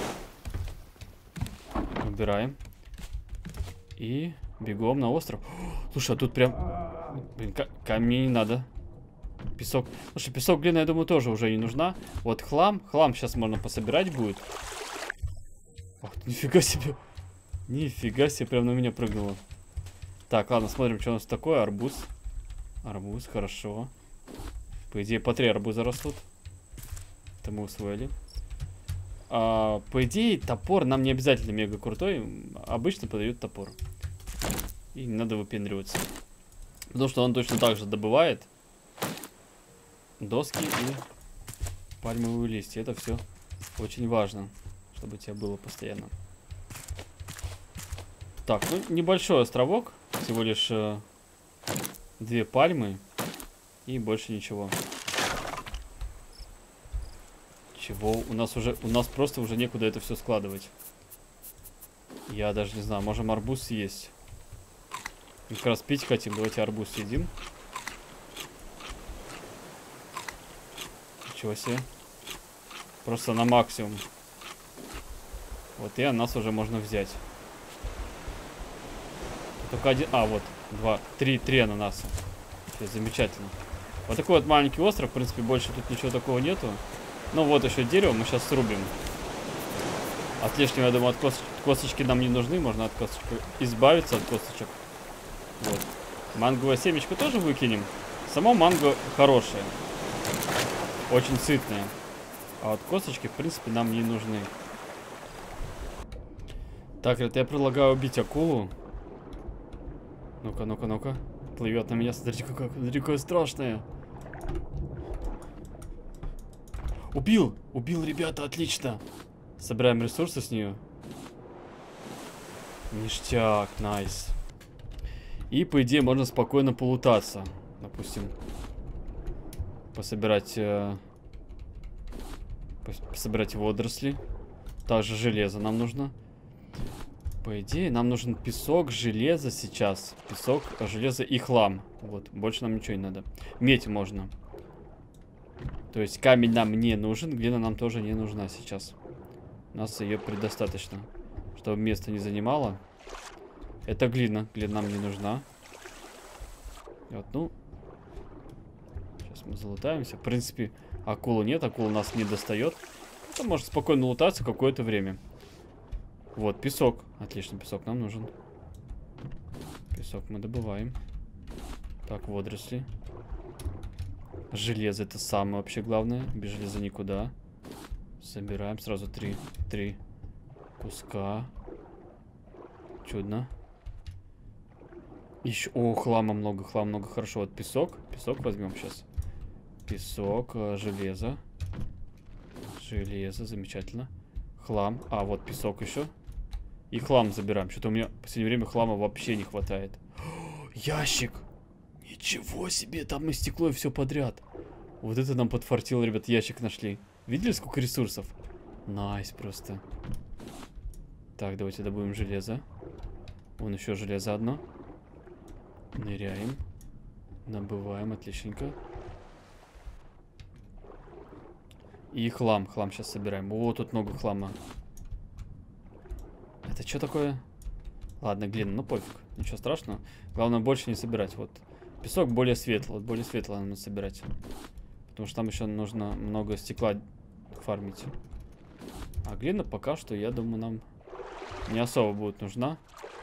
Убираем. И бегом на остров. Слушай, а тут прям... Блин, камни не надо. Песок. Слушай, песок, глина, я думаю, тоже уже не нужна. Вот хлам. Хлам сейчас можно пособирать будет. Ох, нифига себе. Нифига себе, прям на меня прыгнуло. Так, ладно, смотрим, что у нас такое. Арбуз. Арбуз, хорошо. По идее, по 3 арбуза растут. Это мы усвоили. По идее, топор нам не обязательно мега крутой. Обычно подают топор. И не надо выпендриваться. Потому что он точно так же добывает доски и пальмовые листья. Это все очень важно, чтобы у тебя было постоянно. Так, ну небольшой островок. Всего лишь 2 пальмы. И больше ничего. Чего? У нас просто уже некуда это все складывать. Я даже не знаю, можем арбуз съесть. Мы как раз пить хотим, давайте арбуз съедим. Ничего себе. Просто на максимум. Вот и нас уже можно взять. Только один... А, вот. 2, 3 ананаса. Все, замечательно. Вот такой вот маленький остров. В принципе, больше тут ничего такого нету. Ну вот еще дерево, мы сейчас срубим. От лишнего, я думаю, от косточки нам не нужны. Можно от косточек избавиться, от косточек. Вот. Манговое семечко тоже выкинем. Само манго хорошее. Очень сытное. А вот косточки, в принципе, нам не нужны. Так, это я предлагаю убить акулу. Ну-ка, ну-ка, ну-ка. Плывет на меня. Смотрите, какое страшное. Убил! Убил, ребята, отлично. Собираем ресурсы с нее. Ништяк, найс. И, по идее, можно спокойно полутаться. Допустим, пособирать водоросли. Также железо нам нужно. По идее, нам нужен песок, железо сейчас. Песок, железо и хлам. Вот, больше нам ничего не надо. Медь можно. То есть камень нам не нужен, глина нам тоже не нужна сейчас. У нас ее предостаточно, чтобы место не занимало. Это глина, глина нам не нужна. Вот, ну. Сейчас мы залутаемся. В принципе, акулы нет, акула нас не достает. Это может спокойно лутаться какое-то время. Вот, песок. Отлично, песок нам нужен. Песок мы добываем. Так, водоросли. Железо это самое вообще главное. Без железа никуда. Собираем сразу 3 куска. Чудно. Еще. О, хлама много, хорошо. Вот песок. Песок возьмем сейчас. Песок, железо. Железо, замечательно. Хлам. А, вот песок еще. И хлам забираем. Что-то у меня в последнее время хлама вообще не хватает. О, ящик! Ничего себе, там и стекло, и все подряд. Вот это нам подфартило, ребят, ящик нашли. Видели, сколько ресурсов? Найс просто. Так, давайте добудем железо. Вон еще железо одно. Ныряем. Набываем, отличненько. И хлам. Хлам сейчас собираем. О, тут много хлама. Это что такое? Ладно, глина, ну пофиг. Ничего страшного. Главное, больше не собирать. Вот. Песок более светлый. Вот более светлый надо собирать. Потому что там еще нужно много стекла фармить. А глина пока что, я думаю, нам не особо будет нужна.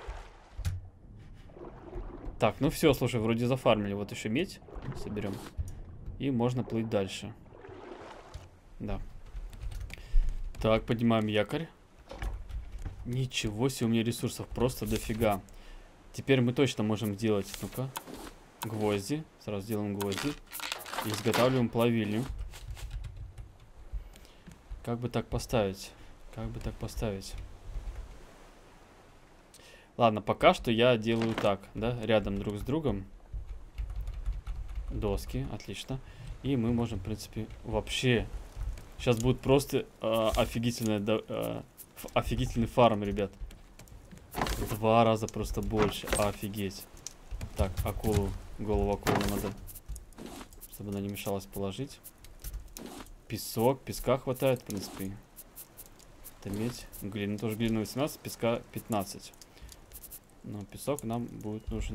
Так, ну все, слушай, вроде зафармили. Вот еще медь соберем. И можно плыть дальше. Да. Так, поднимаем якорь. Ничего себе, у меня ресурсов просто дофига. Теперь мы точно можем сделать, ну-ка, гвозди. Сразу делаем гвозди. И изготавливаем плавильню. Как бы так поставить? Как бы так поставить? Ладно, пока что я делаю так, да, рядом друг с другом. Доски, отлично. И мы можем, в принципе, вообще... Сейчас будет просто офигительный фарм, ребят. В 2 раза просто больше. Офигеть. Так, акулу, голову акулы надо, чтобы она не мешалась, положить. Песок, песка хватает, в принципе. Это медь. Глина, тоже глина 18, песка 15. Но песок нам будет нужен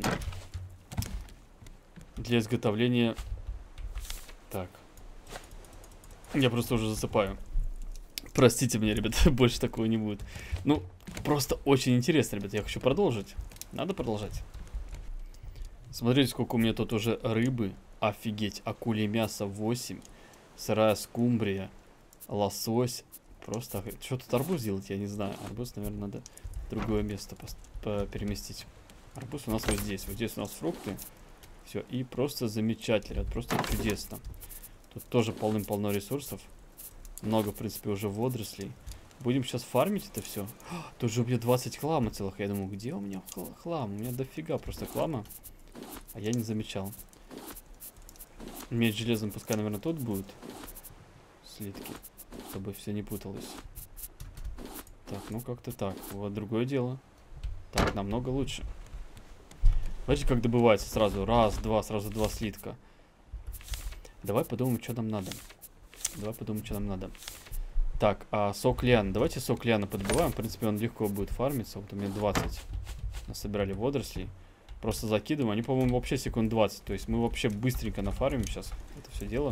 для изготовления. Так. Я просто уже засыпаю. Простите меня, ребят, больше такого не будет. Ну, просто очень интересно, ребят. Я хочу продолжить. Надо продолжать. Смотрите, сколько у меня тут уже рыбы. Офигеть. Акулье мясо 8. Сырая скумбрия. Лосось. Просто... Что тут арбуз делать, я не знаю. Арбуз, наверное, надо в другое место переместить. Арбуз у нас вот здесь. Вот здесь у нас фрукты. Все. И просто замечательно. Просто чудесно. Тут тоже полным-полно ресурсов. Много, в принципе, уже водорослей. Будем сейчас фармить это все. Тут же у меня 20 хлама целых. Я думаю, где у меня хлам? У меня дофига просто хлама. А я не замечал. Медь железом пускай, наверное, тут будет. Слитки. Чтобы все не путалось. Так, ну как-то так. Вот другое дело. Так, намного лучше. Знаете, как добывается сразу? Раз, два, сразу 2 слитка. Давай подумаем, что нам надо. Давай подумаем, что нам надо. Так, а сок лиана. Давайте сок лиана подбиваем. В принципе, он легко будет фармиться. Вот у меня 20. Насобирали водорослей. Просто закидываем. Они, по-моему, вообще секунд 20. То есть мы вообще быстренько нафармим сейчас это все дело.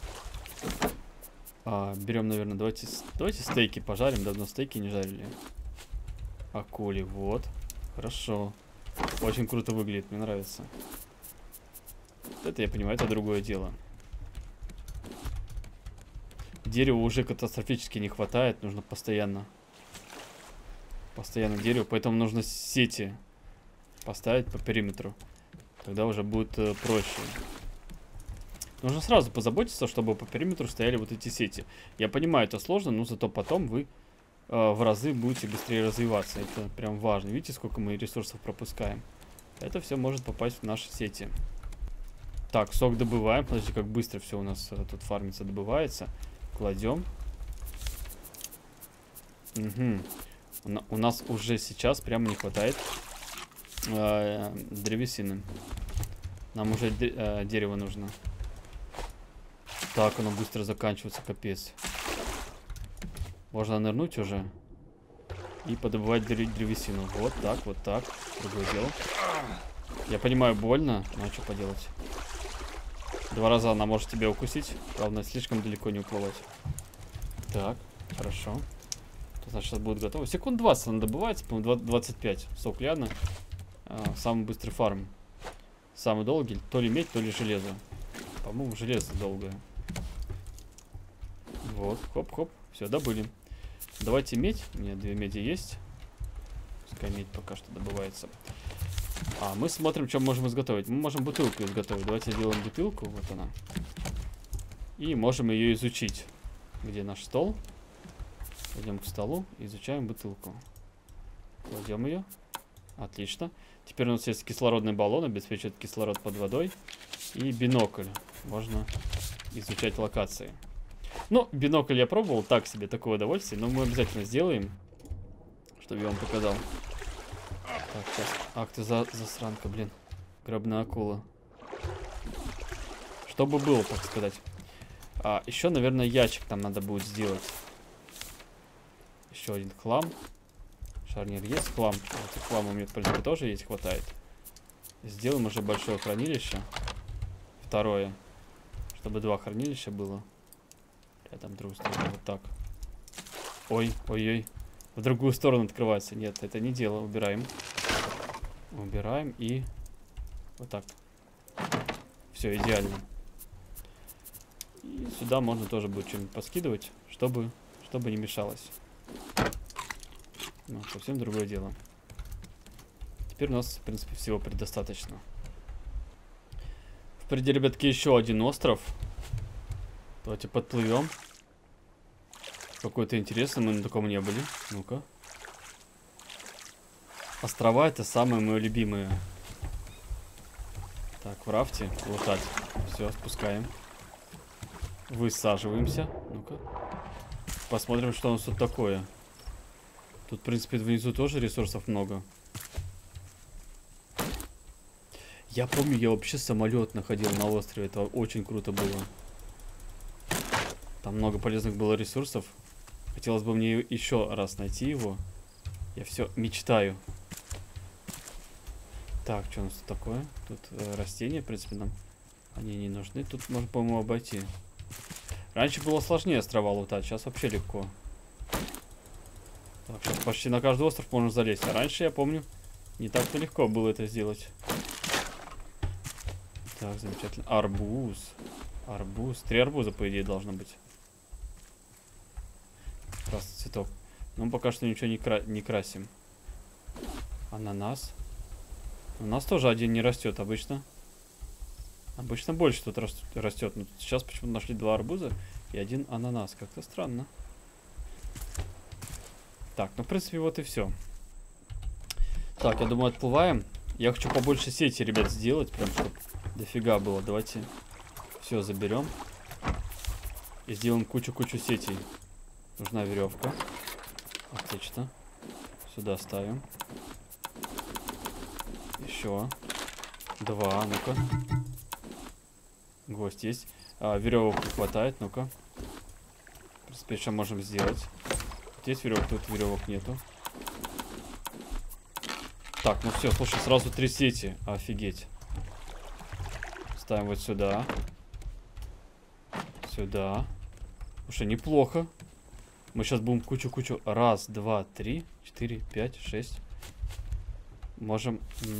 Берем, наверное, давайте стейки пожарим. Давно стейки не жарили. Акули, вот. Хорошо. Очень круто выглядит, мне нравится. Это я понимаю, это другое дело. Дерева уже катастрофически не хватает. Нужно постоянно дерево. Поэтому нужно сети поставить по периметру. Тогда уже будет проще. Нужно сразу позаботиться, чтобы по периметру стояли вот эти сети. Я понимаю, это сложно, но зато потом вы в разы будете быстрее развиваться. Это прям важно. Видите, сколько мы ресурсов пропускаем? Это все может попасть в наши сети. Так, сок добываем. Подожди, как быстро все у нас тут фармится, добывается. Кладем. Угу. У нас уже сейчас прямо не хватает древесины. Нам уже дерево нужно. Так, оно быстро заканчивается, капец. Можно нырнуть уже и подобывать древесину. Вот так, вот так. Другое дело. Я понимаю, больно, но что поделать. 2 раза она может тебя укусить. Главное, слишком далеко не уплывать. Так, хорошо. Значит, сейчас будет готово. Секунд 20 она добывается, по-моему, 25. Сок лиана. Самый быстрый фарм. Самый долгий. То ли медь, то ли железо. По-моему, железо долгое. Вот, хоп-хоп. Все, добыли. Давайте медь. У меня 2 меди есть. Пускай медь пока что добывается. А мы смотрим, что можем изготовить. Мы можем бутылку изготовить. Давайте сделаем бутылку. Вот она. И можем ее изучить. Где наш стол? Пойдем к столу. Изучаем бутылку. Кладем ее. Отлично. Теперь у нас есть кислородный баллон. Обеспечивает кислород под водой. И бинокль. Можно изучать локации. Ну, бинокль я пробовал. Так себе, такое удовольствие. Но мы обязательно сделаем. Чтобы я вам показал. Так, сейчас. Ах ты засранка, блин. Гробная акула. Чтобы было, так сказать. Еще, наверное, ящик нам надо будет сделать. Еще один хлам. Шарнир есть, хлам. Вот, хлам у меня, в принципе, тоже есть, хватает. Сделаем уже большое хранилище. Второе. Чтобы 2 хранилища было. Рядом, в другую сторону, вот так. Ой, ой-ой. В другую сторону открывается. Нет, это не дело. Убираем. Убираем и... Вот так. Все, идеально. И сюда можно тоже будет что-нибудь поскидывать, чтобы не мешалось. Ну, совсем другое дело. Теперь у нас, в принципе, всего предостаточно. Впереди, ребятки, еще один остров. Давайте подплывем. Какой-то интересный, мы на таком не были. Ну-ка. Острова — это самые мои любимые. Так, в рафте лутать. Все, спускаем. Высаживаемся. Ну-ка. Посмотрим, что у нас тут такое. Тут, в принципе, внизу тоже ресурсов много. Я помню, я вообще самолет находил на острове. Это очень круто было. Там много полезных было ресурсов. Хотелось бы мне еще раз найти его. Я все мечтаю. Так, что у нас тут такое? Тут растения, в принципе, нам они не нужны. Тут можно, по-моему, обойти. Раньше было сложнее острова лутать, сейчас вообще легко. Так, сейчас почти на каждый остров можно залезть. А раньше, я помню, не так-то легко было это сделать. Так, замечательно. Арбуз. Арбуз. 3 арбуза, по идее, должно быть. Красный цветок. Но мы пока что ничего не красим. Ананас. У нас тоже один не растет обычно. Обычно больше тут растет. Но сейчас почему-то нашли 2 арбуза и 1 ананас. Как-то странно. Так, ну в принципе вот и все. Так, я думаю, отплываем. Я хочу побольше сети, ребят, сделать. Прям чтобы дофига было. Давайте все заберем. И сделаем кучу-кучу сетей. Нужна веревка. Отлично. Сюда ставим. Еще 2, ну-ка. Гвоздь есть. Веревок не хватает, ну-ка. В принципе, что можем сделать? Тут есть веревок, тут веревок нету. Так, ну все, слушай, сразу 3 сети. Офигеть. Ставим вот сюда. Сюда. Слушай, неплохо. Мы сейчас будем кучу-кучу. 1, 2, 3, 4, 5, 6. Можем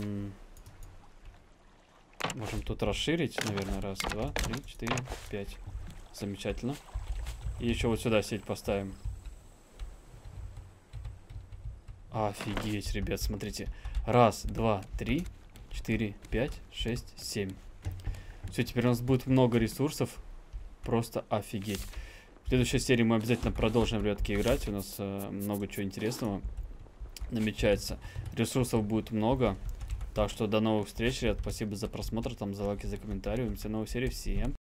тут расширить, наверное. 1, 2, 3, 4, 5. Замечательно. И еще вот сюда сеть поставим. Офигеть, ребят, смотрите. 1, 2, 3, 4, 5, 6, 7. Все, теперь у нас будет много ресурсов. Просто офигеть. В следующей серии мы обязательно продолжим, ребятки, играть. У нас много чего интересного намечается. Ресурсов будет много. Так что до новых встреч, ребят. Спасибо за просмотр, там, за лайки, за комментарии. Увидимся в новой серии. Всем